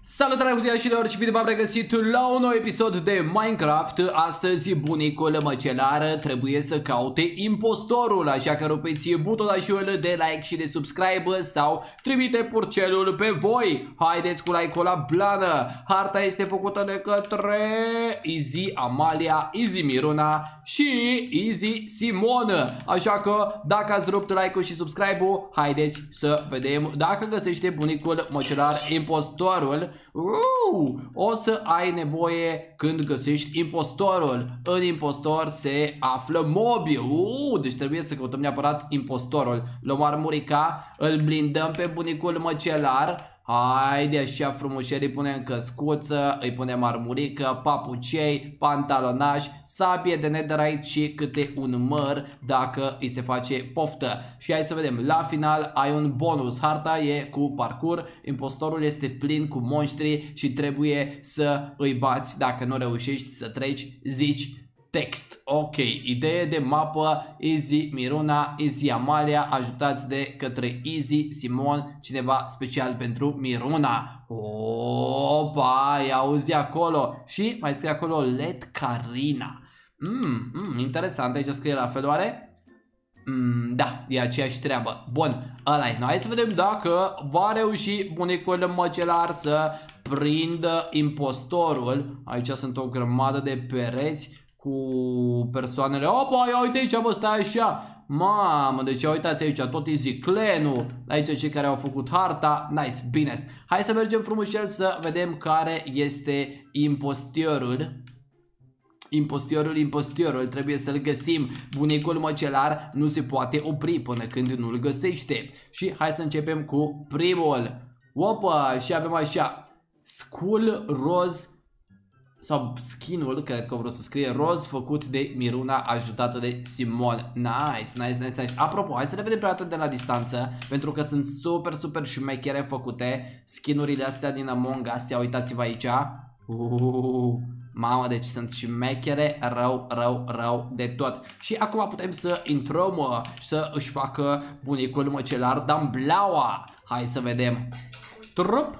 Salutare cutiașilor și bine v-am regăsit la un nou episod de Minecraft. Astăzi bunicul măcelar trebuie să caute impostorul, așa că rupeți butonașul de like și de subscribe sau trimite purcelul pe voi. Haideți cu like-ul la blană. Harta este făcută de către Easy Amalia, Easy Miruna și Easy Simon. Așa că dacă ați rupt like-ul și subscribe-ul, haideți să vedem dacă găsește bunicul măcelar impostorul. O să ai nevoie când găsești impostorul. În impostor se află mobi. Deci trebuie să căutăm neapărat impostorul. Luăm armurica, îl blindăm pe bunicul măcelar. Haide așa frumușel, îi punem căscuță, îi punem armurică, papucei, pantalonaj, sabie de netherite și câte un măr dacă îi se face poftă. Și hai să vedem, la final ai un bonus. Harta e cu parcurs, impostorul este plin cu monștri și trebuie să îi bați. Dacă nu reușești să treci, zici text. Ok, idee de mapă, Easy Miruna, Easy Amalia, ajutați de către Easy Simon, cineva special pentru Miruna. Opa, i auzi acolo. Și mai scrie acolo Let Carina. Interesant, aici scrie la fel oare? Da, e aceeași treabă. Bun, ăla-i. Hai să vedem dacă va reuși bunicul măcelar să prindă impostorul. Aici sunt o grămadă de pereți cu persoanele. Opa, ia uite aici, bă, stai așa. Mamă, deci uitați aici, tot Easy Clan-ul. Aici cei care au făcut harta. Nice, bine. Hai să mergem frumușel să vedem care este impostorul. Impostorul, trebuie să-l găsim. Bunicul măcelar nu se poate opri până când nu-l găsește. Și hai să începem cu primul. Opa, și avem așa Skull Rose sau skin-ul, cred că vreau să scrie roz, făcut de Miruna, ajutată de Simon. Nice. Apropo, hai să le vedem prima dată de la distanță, pentru că sunt super șmechere făcute skin-urile astea din Among Us. Ia uitați-vă aici. Mamă, deci sunt șmechere rău de tot. Și acum putem să intrăm să își facă bunicul măcelar damblaua. Hai să vedem. Trup.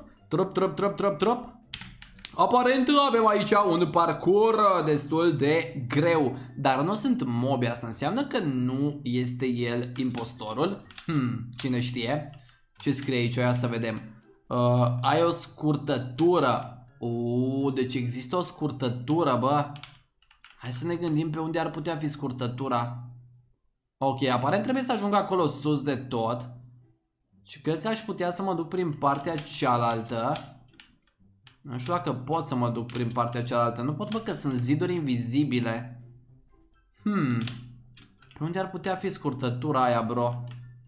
Aparent avem aici un parcurs destul de greu, dar nu sunt mobi, asta înseamnă că nu este el impostorul. Cine știe? Ce scrie aici? Ia să vedem. Ai o scurtătură. Deci există o scurtătură, bă. Hai să ne gândim pe unde ar putea fi scurtătura. Ok, aparent trebuie să ajung acolo sus de tot. Și cred că aș putea să mă duc prin partea cealaltă. Nu știu dacă pot să mă duc prin partea cealaltă. Nu pot, bă, că sunt ziduri invizibile. Pe unde ar putea fi scurtătura aia, bro?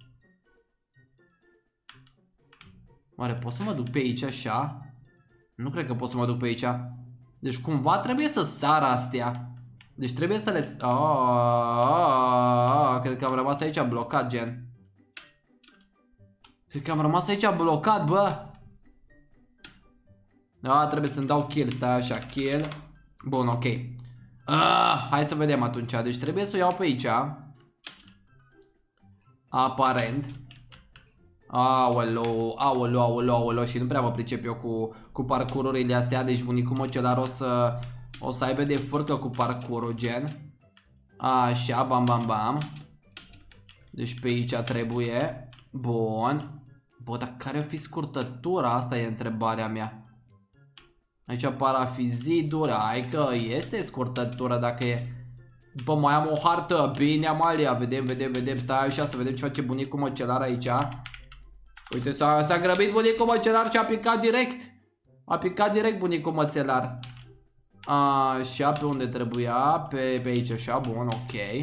Oare pot să mă duc pe aici așa? Nu cred că pot să mă duc pe aici. Deci cumva trebuie să sar astea. Deci trebuie să le... Cred că am rămas aici blocat, gen. Cred că am rămas aici blocat, bă. Trebuie să-mi dau kill, stai așa, kill. Bun, ok. Hai să vedem atunci. Deci trebuie să o iau pe aici. Aparent. Aoleu. Și nu prea mă pricep eu cu parcururile astea. Deci bunicul măcelar o să aibă de furcă cu parcurul, gen. Așa, bam. Deci pe aici trebuie. Bun. Bă, dar care o fi scurtătura? Asta e întrebarea mea. Aici apar a fi ziduri. Hai că este scurtătură dacă e. Bă, mai am o hartă. Bine, Amalia, vedem. Stai așa să vedem ce face bunicul măcelar aici. Uite, s-a grăbit bunicul măcelar și a picat direct. A picat direct bunicul măcelar. Așa, pe unde trebuia. Pe aici, așa, bun, ok.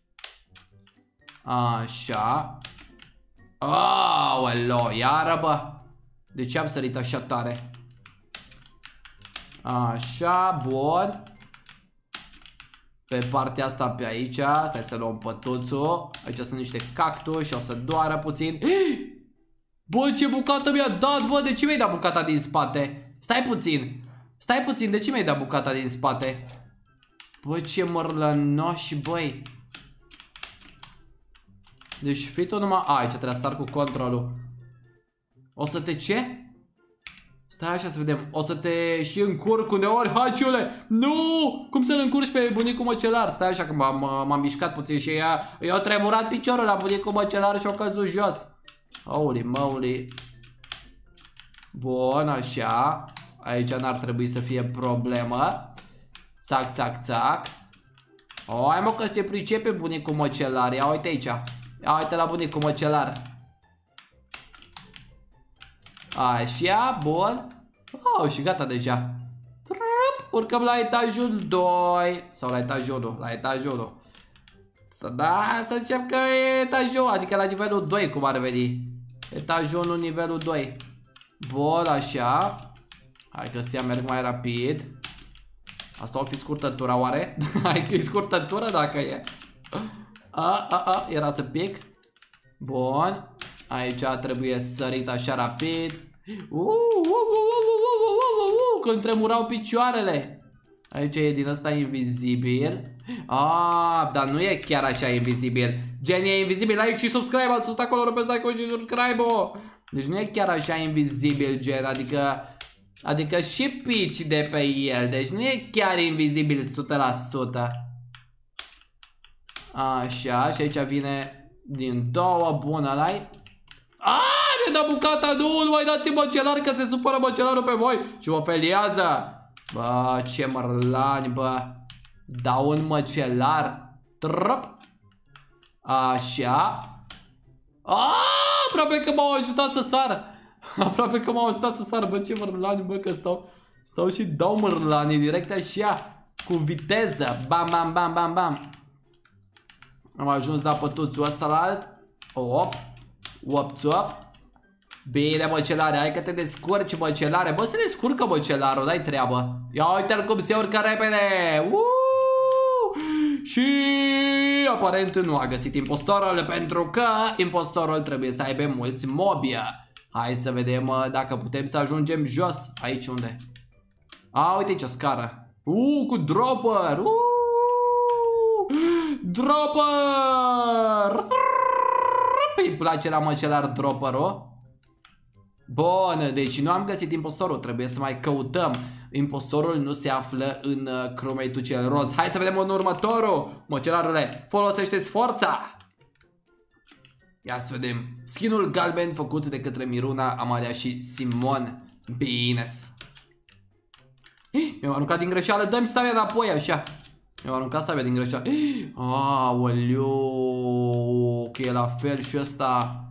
Așa. Aoleu, iară, bă. De ce am sărit așa tare? Așa, bun. Pe partea asta pe aici. Stai să luăm pătuțul. Aici sunt niște cactus și o să doară puțin. Bă, ce bucată mi-a dat, bă. De ce mi-ai dat bucata din spate? Stai puțin, de ce mi-ai dat bucata din spate? Bă, ce mărlănoși, băi. Deci fii tu numai... aici trebuie să sar cu controlul. O să te ce? Stai așa să vedem. O să te și încurc uneori. Hai, ciule! Nu! Cum să-l încurci pe bunicul măcelar? Stai așa că m-am mișcat puțin și i-a tremurat piciorul la bunicul măcelar și a căzut jos. Holy moly. Bun, așa. Aici n-ar trebui să fie problemă. Țac, țac, țac. Hai mă că se pricepe bunicul măcelar. Ia uite aici. Ia uite la bunicul măcelar. Așa, bun. Oh, și gata deja. Urcăm la etajul 2. Sau la etajul 1. La etajul 1. Să zicem că e etajul, adică la nivelul 2 cum ar veni. Etajul 1, nivelul 2. Bun, așa. Hai că astea merg mai rapid. Asta o fi scurtătura oare? Hai că e scurtătură dacă e. Era să pic. Bun. Aici trebuie sărit așa rapid. Când tremurau picioarele. Aici e din ăsta invizibil. Dar nu e chiar așa invizibil. Gen, e invizibil. Like și subscribe. Ați sus acolo, rupeți like-ul și subscribe-ul. Deci nu e chiar așa invizibil, gen. Adică și pici de pe el. Deci nu e chiar invizibil 100%. Așa, și aici vine din două. Bun, ăla-i. Mi-a dat bucata, nu mai dați măcelar că se supără măcelarul pe voi și mă feliază. Bă, ce mărlani, bă. Dau un măcelar. Trăp. Așa. Aproape că m-au ajutat să sar. Aproape că m-au ajutat să sar. Bă, ce mărlani, bă, că stau și dau mărlanii direct așa. Cu viteză. Bam, bam, bam, bam, bam. Am ajuns la pătuțul ăsta la alt. Op. Op, op. Bine, măcelare, hai că te descurci, măcelare. Bă, se descurcă măcelarul, dai treabă. Ia uite-l cum se urcă repede. Și aparent nu a găsit impostorul, pentru că impostorul trebuie să aibă mulți mobi. Hai să vedem dacă putem să ajungem jos. Aici unde? Uite aici o scară. Cu dropper. Dropper. Îi place la măcelar dropper-ul. Bun, deci nu am găsit impostorul. Trebuie să mai căutăm. Impostorul nu se află în crewmate-ul cel roz. Hai să vedem în următorul. Măcelarule, folosește-ți forța. Ia să vedem. Skinul galben făcut de către Miruna, Amalia și Simon. Bine-s. Mi-am aruncat din greșeală. Dă-mi sabia înapoi așa. Mi-am aruncat sabia din greșeală. Aoleu, că e la fel și ăsta.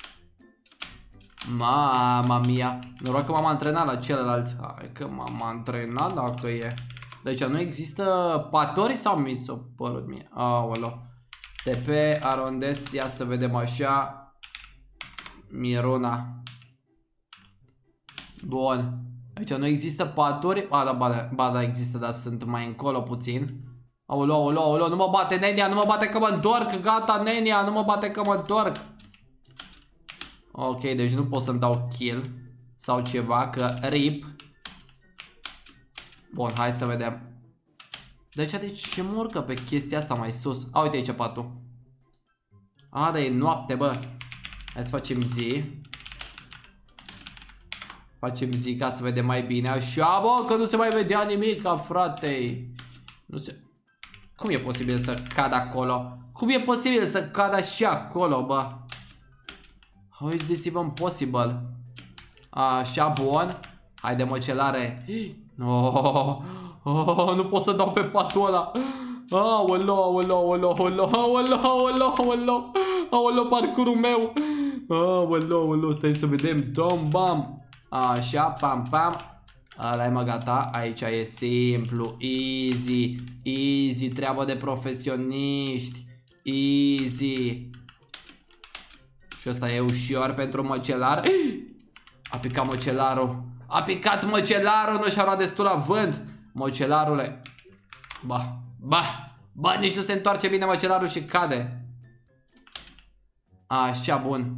Mama mia. Noroc că m-am antrenat la celălalt. Hai că m-am antrenat dacă e. Deci nu există patori sau mi s-a părut mie? Aoleu. TP, Arondes, ia să vedem așa. Miruna. Bun. Aici nu există paturi. Ba da, există, dar sunt mai încolo puțin. Aoleu, aoleu, aoleu, nu mă bate Nenia, nu mă bate că mă întorc. Gata, Nenia, nu mă bate că mă întorc. Ok, deci nu pot să-mi dau kill sau ceva, că rip. Bun, hai să vedem. Deci ce mă urcă pe chestia asta mai sus? Uite aici patul. Dar e noapte, bă. Hai să facem zi. Facem zi ca să vedem mai bine. Așa, bă, că nu se mai vedea nimic, frate. Nu se... Cum e posibil să cad acolo? Cum e posibil să cad așa acolo, bă? How is this even possible? Așa, bun. Haide, măcelare. Nu pot să dau pe patul ăla. Aoleu, aoleu, aoleu, aoleu, aoleu, aoleu, aoleu, aoleu, parcurul meu. Aoleu, aoleu, stai să vedem. Tom, bam. Așa, pam, pam. Ăla e, mă, gata. Aici e simplu, easy, easy, treabă de profesioniști. Easy. Și ăsta e ușor pentru măcelar. A picat măcelarul. A picat măcelarul, nu și-a luat destul la vânt. Măcelarule. Ba, nici nu se întoarce bine măcelarul și cade. Așa, bun.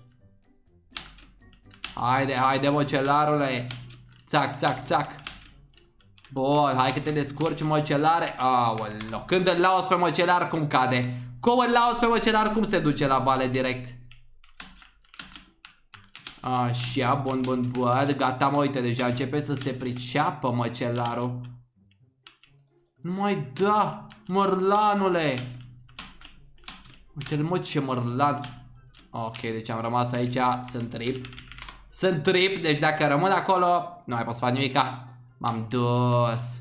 Haide, haide, măcelarule. Țac, țac, țac. Bun, hai că te descurci, măcelare. Aoleu, când îl lauzi pe măcelar, cum cade? Cum îl lauzi pe măcelar, cum se duce la vale direct? Așa, bun, bun. Gata, mă, uite, deja începe să se priceapă măcelarul. Nu mai da, mărlanule. Uite-l, mă, ce mărlan. Ok, deci am rămas aici, sunt trip, deci dacă rămân acolo, nu mai pot să fac nimica. M-am dus.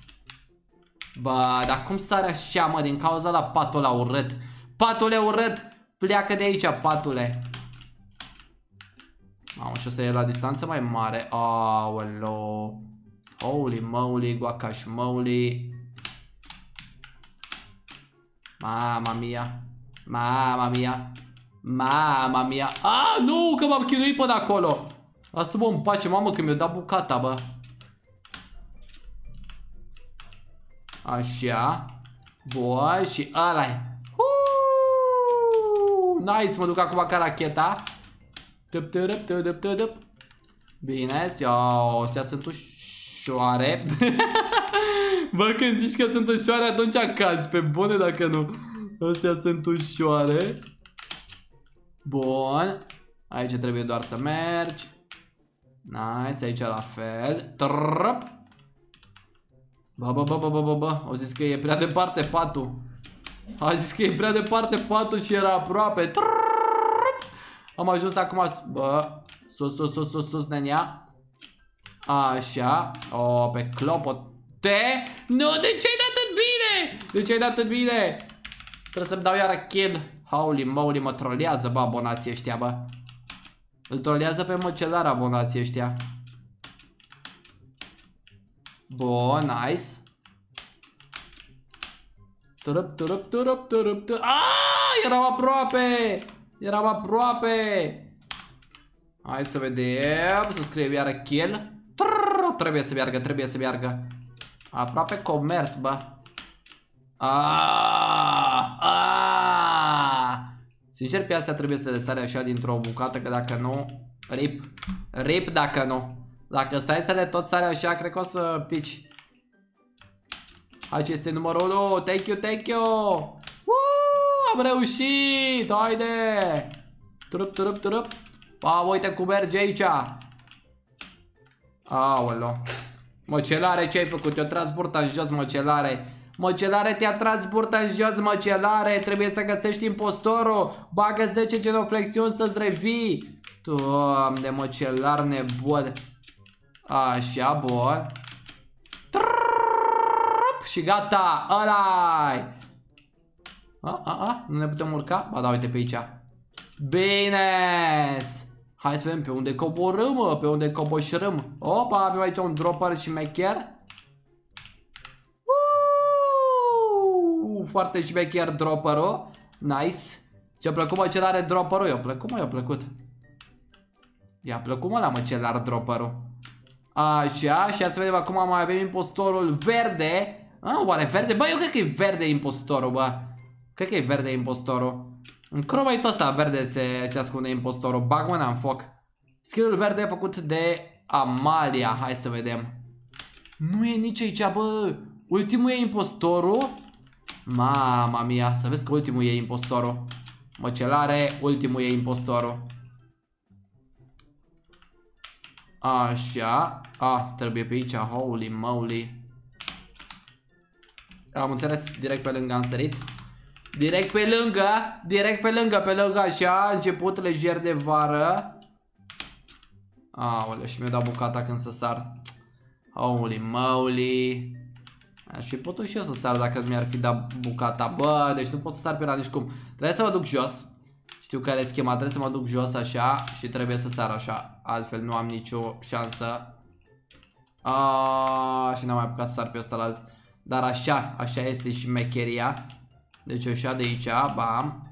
Bă, dar cum sare așa, mă, din cauza la patul ăla urât. Patule urât, pleacă de aici, patule. Mamă, și ăsta e la distanță mai mare. Aoleo. Holy moly, guacamole. Mamma mia. Mamma mia. Mamma mia. Nu, că m-am chinuit până acolo. Lasă-mă în pace, mamă, că mi-a dat bucata, bă. Așa. Bun, și ăla-i. Nice, mă duc acum ca racheta. Bine, astea sunt ușoare. Bă, când zici că sunt ușoare, atunci cazi, pe bune, dacă nu. Astea sunt ușoare. Bun. Aici trebuie doar să mergi. Nice, aici la fel. Trăp. Bă, au zis că e prea departe patul. A zis că e prea departe patul și era aproape. Trăp. Am ajuns acum. Bă, sus, nenea. Așa. Pe clopote. Nu, de ce ai dat atât bine? De ce ai dat atât bine? Trebuie să-mi dau iară kill. Holy moly, mă trolează, bă, abonații ăștia, bă. Îl trolează pe măcelar abonații ăștia. Bun, nice. Turup. Eram aproape. Hai să vedem. Să scriem iară kill. Trebuie să meargă. Aproape comerț, bă. Sincer, pe astea trebuie să le sare așa dintr-o bucată, că dacă nu, rip dacă nu. Dacă stai să le tot sare așa, cred că o să pici. Aici este numărul 1. Thank you. Am reușit. Haide. Turup. Uite cum merge aici. Aoleo. Măcelare, ce ai făcut? Te-a tras burta în jos, măcelare. Măcelare, te-a tras burta în jos, măcelare. Trebuie să găsești impostorul. Bagă 10 genoflexiuni să-ți revii. Doamne, măcelar nebun. Așa, bun. Și gata, ăla-i. Nu ne putem urca? Ba da, uite pe aici. Bine. Hai să vedem pe unde coborâm, mă, pe unde coboșrâm. Opa, avem aici un dropper și mecher. Foarte șmecher dropperul. Nice. Ți-a plăcut, mă, cel are dropperul? I-a plăcut, mă, i-a plăcut. I-a plăcut, mă, la mă, cel are dropperul. Așa, și să vedem acum mai avem impostorul verde. Oare verde? Bă, eu cred că e verde impostorul, bă. Cred că e verde impostorul. În cromaitul ăsta verde se ascunde impostorul. Bag mâna în foc. Skill-ul verde făcut de Amalia. Hai să vedem. Nu e nici aici, bă. Ultimul e impostorul. Mama mia, să vezi că ultimul e impostorul. Măcelare, ultimul e impostorul. Așa. Trebuie pe aici. Holy moly. Am înțeles, direct pe lângă am sărit. Direct pe lângă, așa, a început lejer de vară. Aoleu, și mi-a dat bucata când să sar. Holy moly. Aș fi putut și eu să sar dacă mi-ar fi dat bucata. Bă, deci nu pot să sar pe ăla nici cum. Trebuie să mă duc jos. Știu care e schema, trebuie să mă duc jos așa și trebuie să sar așa. Altfel nu am nicio șansă. Și n-am mai apucat să sar pe ăsta la alt. Dar așa este și mecheria. Deci așa de aici, bam.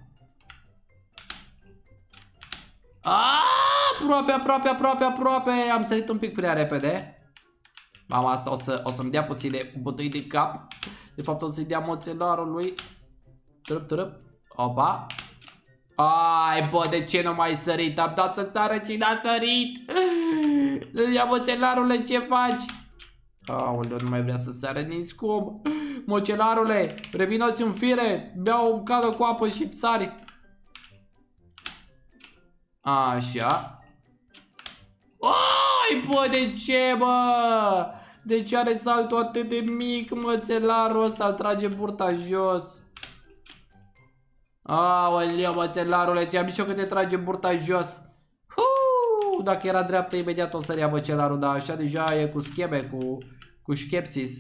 Aproape. Am sărit un pic prea repede. Mama asta o să-mi dea puțin de bătăi de cap. De fapt o să-i dea moțelarului. Trăp. Opa. Ai, bă, de ce nu mai sărit? Am dat să țară și n-a sărit. Ia moțelarule, ce faci? Aoleu, nu mai vrea să sară nici cum. Mocelarule, revinoți în fire. Beau o cadă cu apă și țari. Așa. Ai, bă, de ce, bă? De ce are saltul atât de mic, mățelarul ăsta? Îl trage burta jos. Aoleu, mățelarule, ți-am zis eu că te trage burta jos. Dacă era dreaptă, imediat o sărea măcelarul, dar așa deja e cu scheme, cu șchepsis.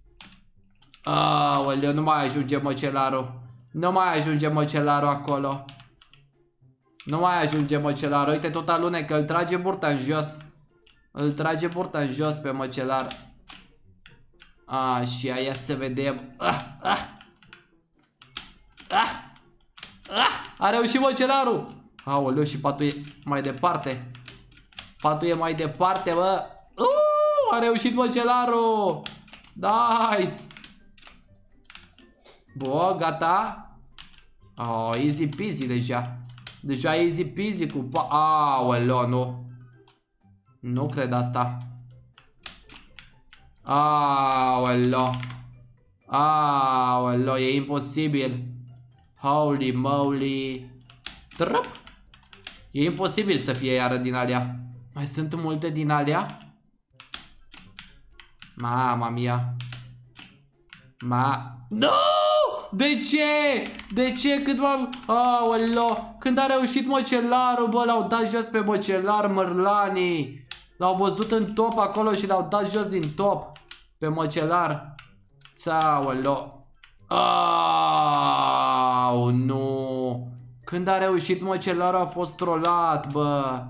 Aoleu, nu mai ajunge măcelarul. Nu mai ajunge măcelarul acolo. Nu mai ajunge măcelarul. Uite, tot alunecă, îl trage burta în jos. Îl trage burta în jos pe măcelar. Și aia să vedem. A reușit măcelarul. Aoleu, și patul e mai departe. Patul e mai departe, bă. A reușit măcelarul. Nice. Bă, gata. Easy peasy deja. Deja easy peasy cu aoleu, nu. Nu cred asta. Aoleu. Aoleu, e imposibil. Holy moly. Trăp. E imposibil să fie iară din alea. Mai sunt multe din alea? Mama mia. No! De ce? De ce? Când m-am... Aoleu. Când a reușit măcelarul, bă, l-au dat jos pe măcelar mărlanii. L-au văzut în top acolo și l-au dat jos din top pe măcelar. Aoleu. Nu. Când a reușit măcelarul a fost trollat, bă.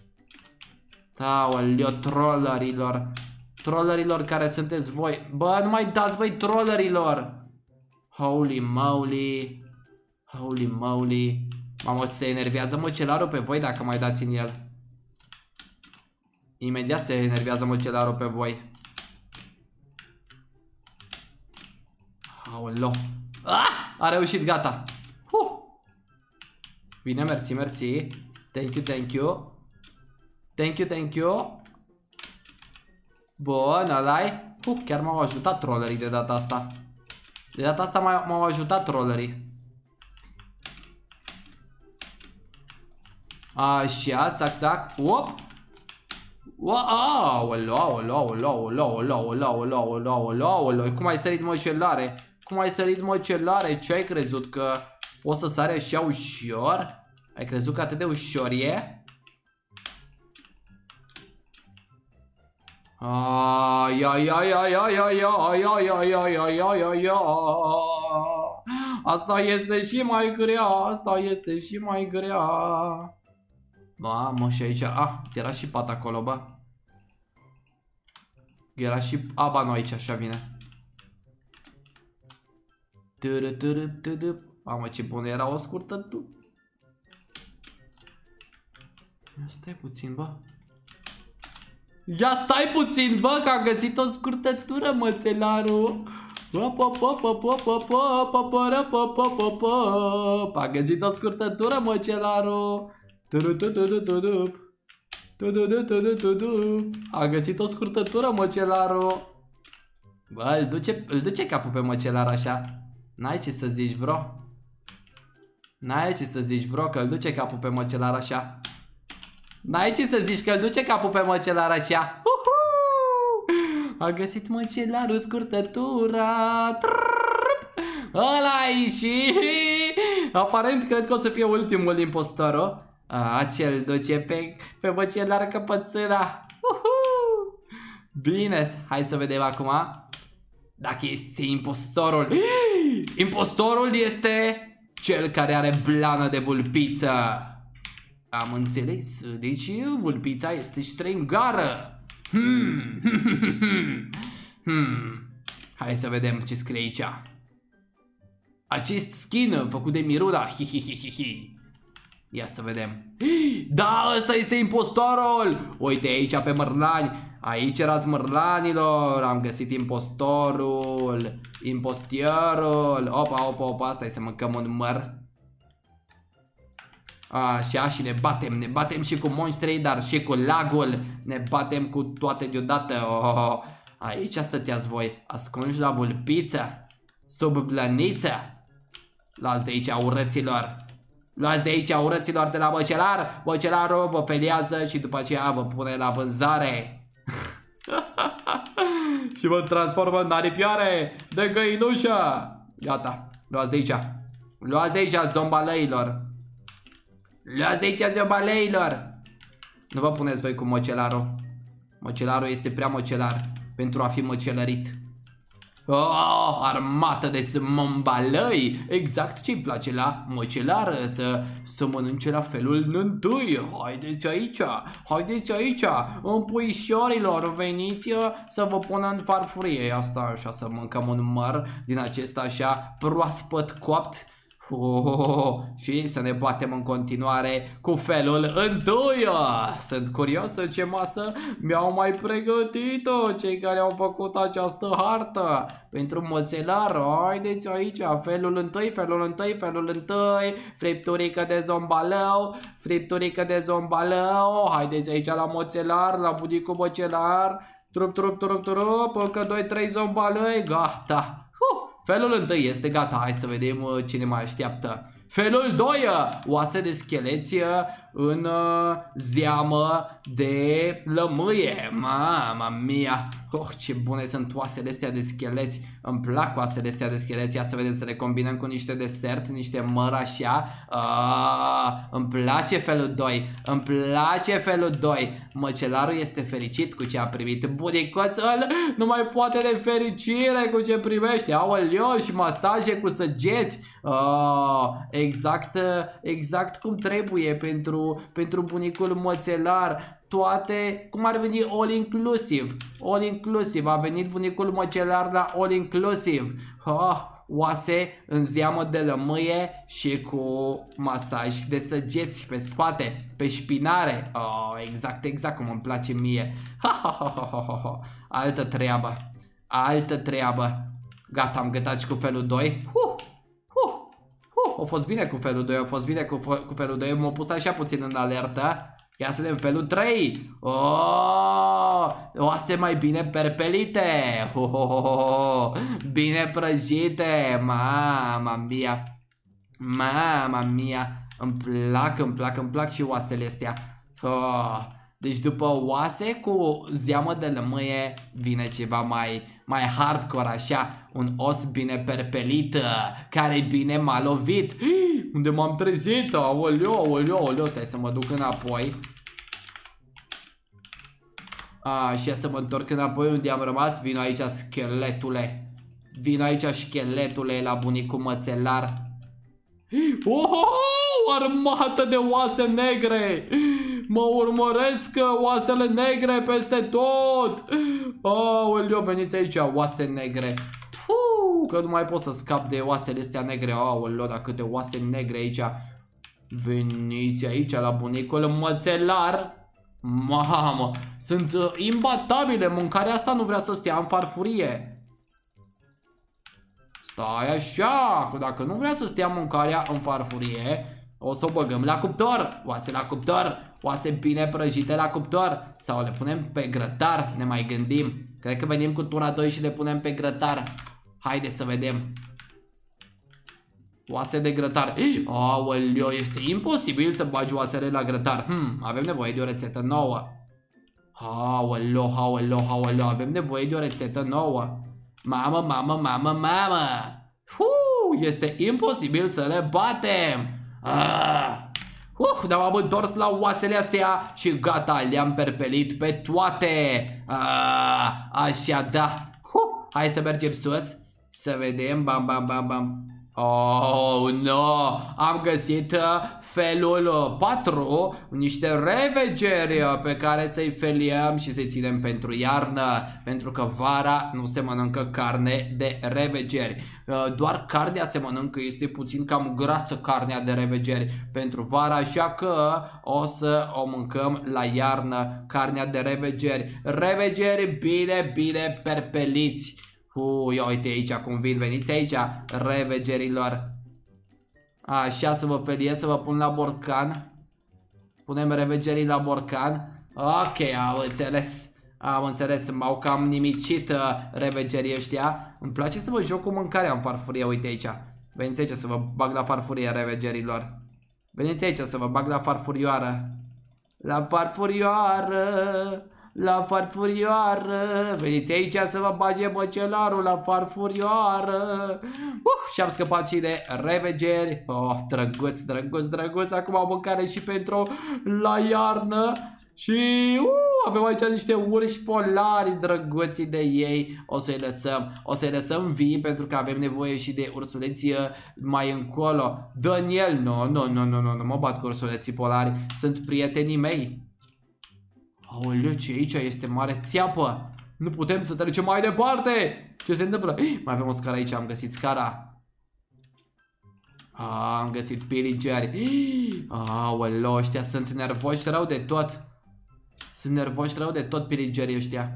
Aoleu, trollerilor. Trollerilor care sunteți voi. Bă, nu mai dați, băi, trollerilor. Holy moly. Holy moly. Mamă, se enervează măcelarul pe voi dacă mai dați în el. Imediat se enervează măcelarul pe voi. Aoleu. A reușit, gata. Bine, mersi, mersi. Thank you, thank you. Thank you, thank you. Bun, ăla-i. Chiar m-au ajutat trollerii de data asta. De data asta m-au ajutat trollerii. Așa, țac, țac. Op. Aoleu, aoleu, aoleu, aoleu, aoleu, aoleu, aoleu, aoleu. Cum ai sărit, măcelare? Cum ai sărit, măcelare? Ce ai crezut, că o să sare așa ușor? Ai crezut că atât de ușor e? Asta este și mai grea. Asta este și mai grea. Mamă, și aici. Era și pat acolo, bă. Era și aba, nu aici, așa vine. Mamă, ce bună era o scurtătură. Stai puțin, bă. Ia stai puțin, bă, că am găsit o scurtătură, mățelarul. A găsit o scurtătură, măcelarul. A găsit o scurtătură, măcelarul. Bă, îl duce capul pe măcelar așa. N-ai ce să zici, bro. N-ai ce să zici, bro, că îl duce capul pe măcelar așa. N-ai ce să zici, că îl duce capul pe măcelar așa. A găsit măcelarul scurtătura. Ăla-i și... Aparent cred că o să fie ultimul impostor. Ce-l duce pe măcelar căpățâna. Bine, hai să vedem acum dacă este impostorul. Impostorul este cel care are blană de vulpiță. Am înțeles, deci vulpița este ștrengară. Hai să vedem ce scrie aici. Acest skin făcut de Miruna. Ia să vedem. Da, ăsta este impostorul. Uite aici pe mărlani. Aici erați mărlanilor. Am găsit impostorul. Impostierul. Opa, opa, opa, stai să mâncăm un măr. Așa, și ne batem și cu monștrii, dar și cu lagul. Ne batem cu toate deodată. Aici stăteați voi, ascunși la vulpiță, sub blăniță. Las de aici, urăților. Luați de aici, urăților de la măcelar. Măcelarul vă feliază și după aceea vă pune la vânzare. Și vă transformă în aripioare de găinușă. Gata, luați de aici. Luați de aici, zombalăilor. Luați de aici, zombalăilor. Nu vă puneți voi cu măcelarul. Măcelarul este prea măcelar pentru a fi măcelărit. Oh, armată de zombalăi. Exact ce-i place la măcelar, să mănânce la felul întâi. Haideți aici, haideți aici, împuișorilor, veniți să vă pună în farfurie. Asta așa, să mâncăm un măr din acesta așa proaspăt copt. Și să ne batem în continuare cu felul întâi. Sunt curios ce masă mi-au mai pregătit-o cei care au făcut această hartă pentru măcelar. Haideți aici, felul întâi, felul întâi, felul întâi. Fripturică de zombalău, fripturică de zombalău. Haideți aici la măcelar, la bunicul măcelar. Trup, trup, trup, trup. Încă 2-3 zombalăi, gata. Felul întâi este gata, hai să vedem cine mai așteaptă. Felul 2, oase de scheleți în zeamă de lămâie. Mama mia, ce bune sunt oasele astea de scheleți. Îmi plac oasele astea de scheleți. Ia să vedem, să le combinăm cu niște desert, niște măr așa. Îmi place felul 2, îmi place felul 2. Măcelarul este fericit cu ce a primit. Bunicoțul nu mai poate de fericire cu ce primește. Aoleo, și masaje cu săgeți. Exact cum trebuie pentru bunicul măcelar. Toate, cum ar veni, all inclusive. All inclusive, a venit bunicul măcelar la all inclusive. Oase în zeamă de lămâie și cu masaj de săgeți pe spate, pe șpinare. Exact cum îmi place mie. Altă treabă, altă treabă. Gata, am gătat și cu felul 2. A fost bine cu felul 2, a fost bine cu felul 2. M-a pus așa puțin în alertă. Ia să vedem felul 3. Oase mai bine perpelite. Bine prăjite. Mama mia. Mama mia. Îmi plac și oasele astea. Deci după oase cu zeamă de lămâie vine ceva mai hardcore așa. Un os bine perpelit, care e bine malovit. Unde m-am trezit? Aoleo. Stai să mă duc înapoi. Și să mă întorc înapoi unde am rămas. Vino aici, scheletule. Vino aici, scheletule, la bunicul măcelar. Armată de oase negre. Mă urmăresc oasele negre peste tot. Aoleo, veniți aici, oase negre. Că nu mai pot să scap de oasele astea negre. Aoleo, dar câte oase negre aici. Veniți aici la bunicul măcelar. Mamă, sunt imbatabile. Mâncarea asta nu vrea să stea în farfurie. Stai așa, că dacă nu vrea să stea mâncarea în farfurie, o să o băgăm la cuptor. Oase la cuptor, oase bine prăjite la cuptor. Sau le punem pe grătar, ne mai gândim. Cred că venim cu tura 2 și le punem pe grătar. Haide să vedem. Oase de grătar. Aoleo, este imposibil să bagi oasele la grătar. Avem nevoie de o rețetă nouă. Aoleo, avem nevoie de o rețetă nouă. Mamă. Este imposibil să le batem. Dar m-am întors la oasele astea și gata, le-am perpelit pe toate. Așa, da. Hai să mergem sus. Să vedem, bam. Oh, no! Am găsit felul 4, niște revegeri pe care să-i feliem și să-i ținem pentru iarnă, pentru că vara nu se mănâncă carne de revegeri. Doar carnea se mănâncă, este puțin cam grasă carnea de revegeri pentru vara, așa că o să o mâncăm la iarnă, carnea de revegeri. Revegeri bine perpeliți. Ia uite aici cum vin, veniți aici, revegerilor. Așa, să vă feliez, să vă pun la borcan. Punem revegerii la borcan. Ok, am înțeles, m-au cam nimicit revegerii ăștia. Îmi place să vă joc cu mâncarea în farfurie, uite aici. Veniți aici să vă bag la farfurie, revegerilor. Veniți aici să vă bag la farfurioară. La farfurioară. La farfurioară. Veniți aici să vă bage măcelarul la farfurioară. Și am scăpat și de revegeri. Oh, drăguț, drăguț, drăguț. Acum am mâncare și pentru la iarnă. Și avem aici niște urși polari drăguții de ei. O să-i lăsăm. O să-i lăsăm vii pentru că avem nevoie și de ursuleții mai încolo. Daniel, nu mă bat cu ursuleții polari. Sunt prietenii mei. Aoleu, ce aici este mare țeapă. Nu putem să trecem mai departe. Ce se întâmplă? Mai avem o scară aici, am găsit scara. Am găsit piligeri. Aoleu, ăștia sunt nervoși rău de tot. Sunt nervoși rău de tot piligerii ăștia.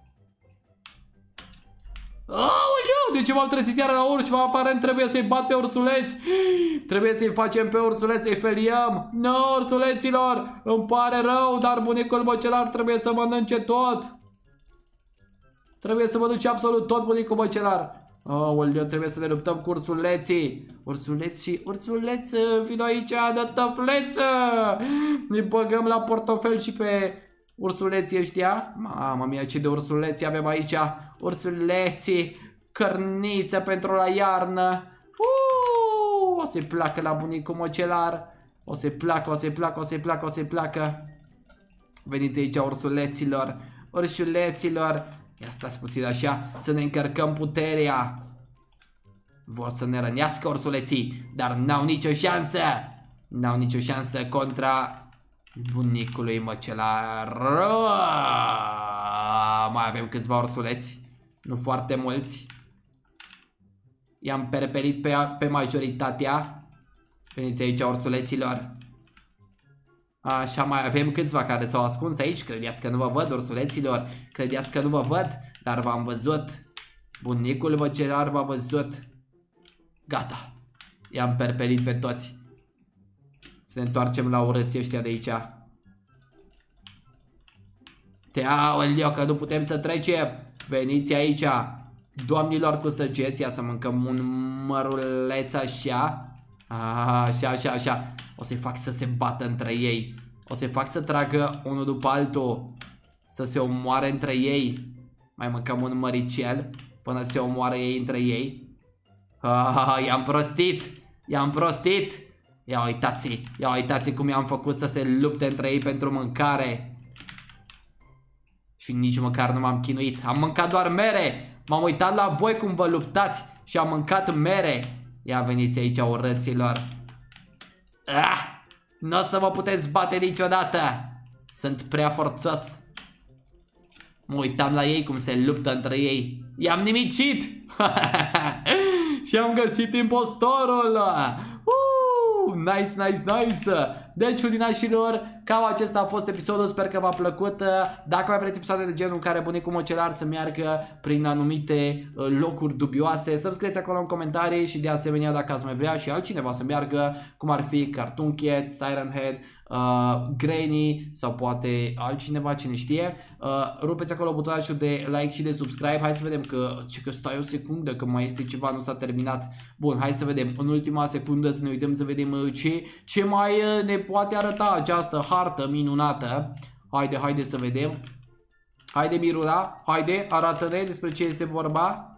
Aoleu, de ce m-am trezit iară la urși? Aparent trebuie să-i bat pe ursuleți. Trebuie să-i facem pe ursuleți, să-i feliem. No, ursuleților, îmi pare rău, dar bunicul măcelar trebuie să mănânce tot. Trebuie să mănânce absolut tot bunicul măcelar. Aoleu, trebuie să ne luptăm cu ursuleții. Ursuleții, ursuleță, vino aici, dă tăfleță. Ne băgăm la portofel și pe ursuleții ăștia. Mamă mia, ce de ursuleții avem aici. Ursuleții, cărniță pentru la iarnă. O să-i placă la bunicul măcelar. O să-i placă, o să-i placă, o să-i placă, o să-i placă. Veniți aici, ursuleților. Ursuleților. Ia stați puțin așa, să ne încărcăm puterea. Vor să ne rănească ursuleții, dar n-au nicio șansă. N-au nicio șansă contra bunicului măcelar. Mai avem câțiva ursuleți, nu foarte mulți. I-am perpelit pe majoritatea. Veniți aici, ursuleților. Așa, mai avem câțiva care s-au ascuns aici. Credeați că nu vă văd, ursuleților. Credeați că nu vă văd, dar v-am văzut. Bunicul măcelar v-a văzut. Gata. I-am perpelit pe toți. Să ne întoarcem la urății ăștia de aici. Aoleu, că nu putem să trecem. Veniți aici, doamnilor cu săgeți. Ia să mâncăm un măruleț așa. Așa, așa, așa. O să-i fac să se bată între ei. O să-i fac să tragă unul după altul. Să se omoare între ei. Mai mâncăm un măricel până se omoară ei între ei. I-am prostit. I-am prostit. Ia uitați cum i-am făcut să se lupte între ei pentru mâncare. Și nici măcar nu m-am chinuit. Am mâncat doar mere. M-am uitat la voi cum vă luptați și am mâncat mere. Ia veniți aici, urăților. Nu o să vă puteți bate niciodată. Sunt prea forțos. Mă uitam la ei cum se luptă între ei. I-am nimicit. Și am găsit impostorul. Nice, nice, nice. Deci, udinașilor, cam acesta a fost episodul. Sper că v-a plăcut. Dacă mai vreți episoade de genul în care bunicul măcelar să meargă prin anumite locuri dubioase, să-mi scrieți acolo în comentarii. Și de asemenea, dacă ați mai vrea și altcineva să meargă, cum ar fi Cartoon Cat, Siren Head, Granny sau poate altcineva, cine știe, rupeți acolo butonul de like și de subscribe. Hai să vedem că stai o secundă, că mai este ceva, nu s-a terminat. Bun, hai să vedem în ultima secundă, să ne uităm să vedem ce mai ne poate arăta această hartă minunată. Haide să vedem. Haide, Miruna, haide, arată-ne despre ce este vorba.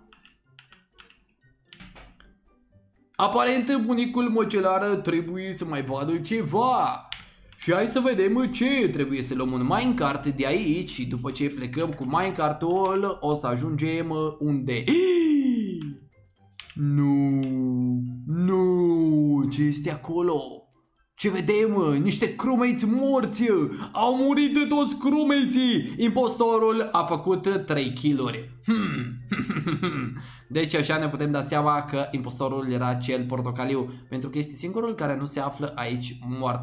Aparent bunicul măcelar trebuie să mai vadă ceva. Și hai să vedem ce trebuie să luăm un minecart de aici. Și după ce plecăm cu minecartul, o să ajungem unde? Nu, ce este acolo? Ce vedem? Niște crewmates morți. Au murit de toți crewmates-ii. Impostorul a făcut 3 kill-uri. Deci așa ne putem da seama că impostorul era cel portocaliu, pentru că este singurul care nu se află aici mort.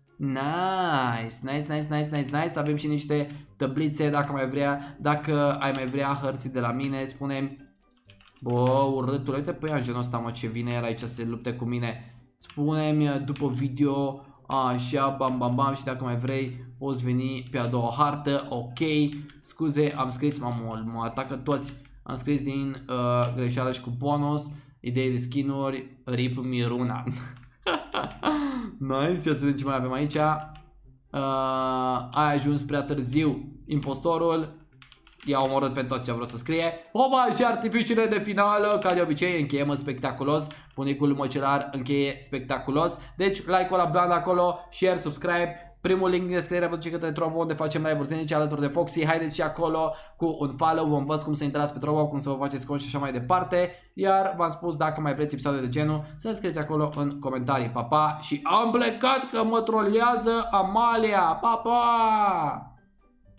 Nice. Avem și niște tablițe dacă mai vrea. Dacă ai mai vrea hărți de la mine, spune-mi. Bă, urâtul, uite pe ea în genul ăsta, mă, ce vine el aici să se lupte cu mine. Spune-mi după video. Așa, bam. Și dacă mai vrei, poți veni pe a doua hartă. Ok, scuze, am scris, mă atacă toți. Am scris din greșeală și cu bonus. Idei de skin-uri, RIP Miruna. Nice, ia să vedem ce mai avem aici. Ai ajuns prea târziu. Impostorul i-a omorât pe toți ce vreau să scrie. Oba, și artificiile de finală. Ca de obicei încheiem spectaculos. Bunicul măcelar încheie spectaculos. Deci like-ul la bland acolo, share, subscribe. Primul link din descriere vă duce către Trovo, unde facem live-uri zilnice alături de Foxy. Haideți și acolo cu un follow, vă învăț cum să intrați pe Trovo, cum să vă faceți cont și așa mai departe. Iar v-am spus, dacă mai vreți episoade de genul, să scrieți acolo în comentarii. Pa, pa! Și am plecat că mă trolează Amalia! Pa, pa!